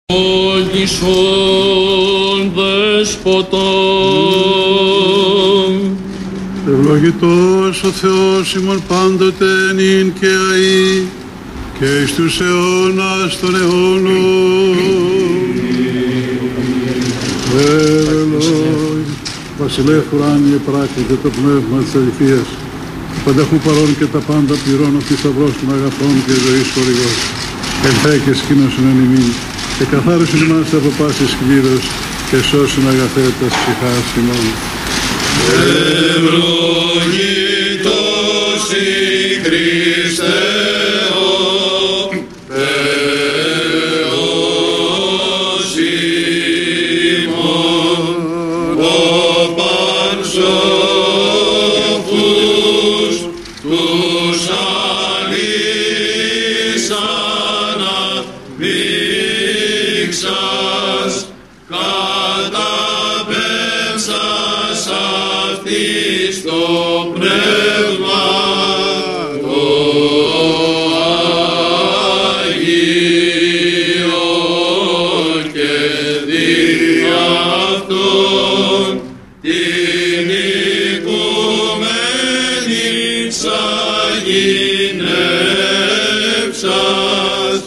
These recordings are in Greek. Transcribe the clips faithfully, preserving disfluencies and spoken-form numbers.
Όγισον δεσποτών. Ευλογητός ο Θεός ημών πάντοτε νυν και αεί και εις τους αιώνας των αιώνων. Ευελόη, βασιλεύ ουράνιε πράκτητε το πνεύμα της αληθείας, πανταχού παρών και τα πάντα πληρώνω ο θησαυρός των αγαθών και ζωής χορηγός. Ελθέ και σκήνωσον εν ημίν και καθάρισον ημάς από πάσης κλήρος και σώσον αγαθέ τας ψυχάς ημών. Ευλογητός η Χριστέ ο Θεός ημών, ο πανσόφους τους αλείς αναδείξας, καταπέμψας αυτής το πνεύμα το Αγίο και δι' αυτόν την οικουμένη ξαγινεύσας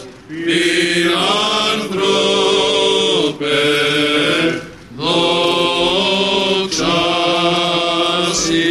άνθρωποπε δόξα σοι.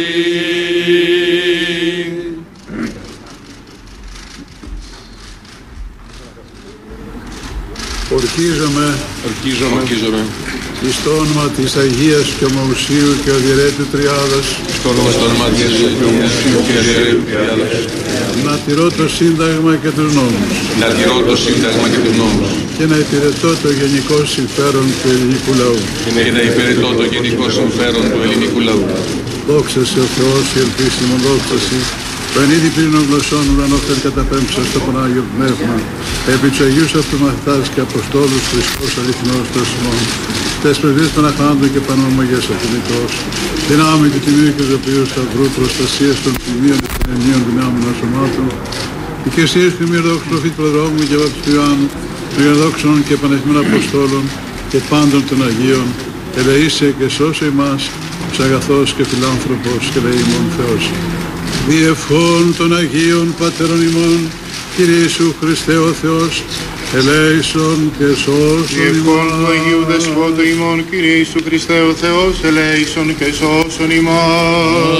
Ορκίζομαι Ορκίζομαι, ορκίζομαι εις το όνομα της Αγίας και Ομοουσίου και Οδηρέτου Τριάδας στο όνομα στο όνομα της Αγίας και Ομοουσίου και Οδηρέτου Τριάδας να τηρώ το Σύνταγμα και τους νόμους να τηρώ το Σύνταγμα και τους νόμους και να υπηρετώ το γενικό συμφέρον του ελληνικού λαού. και να υπηρετώ το γενικό συμφέρον του ελληνικού λαού. Δόξα σε ο Θεός και ελπίσιμον δόξα σε, το εν είδη πλήρων γλωσσών ουρανόφερ καταπέμψας στο Πανάγιο Πνεύμα, επί τους Αγίους αυτού μαθητάς και Αποστόλους Χριστός αληθινός το Σιμών, τες πρεσβείες Παναχάντων και Πανομαγίας Αθηνικός, δυνάμει του Τιμίου και Ζωπίου Σταυρού, προστασίας των τιμίων και των ενίων δυνάμεων ασωμάτων, οικεσίες του μη ορδόξου προφήτ προδρόμου και βάπτιστου Ιωάννου, των Ιωδόξων και Πανεχμένων Αποστόλων και πάντων των Αγίων, ελεήσε και σώσε ημάς, ως αγαθός και φιλάνθρωπος και λαίμων Θεός. Διευχών των Αγίων Πατέρων ημών, Κύριε Ιησού Χριστέ ο Θεός, ελέησον και σώσον Διευχών ημάς. του Αγίου Δεσπότου ημών, Κύριε Ιησού Χριστέ ο Θεός, ελέησον και σώσον ημάς.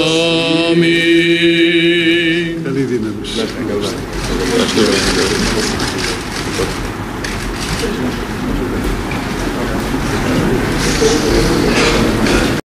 Αμήν. Καλή δύναμη. Ευχαριστώ.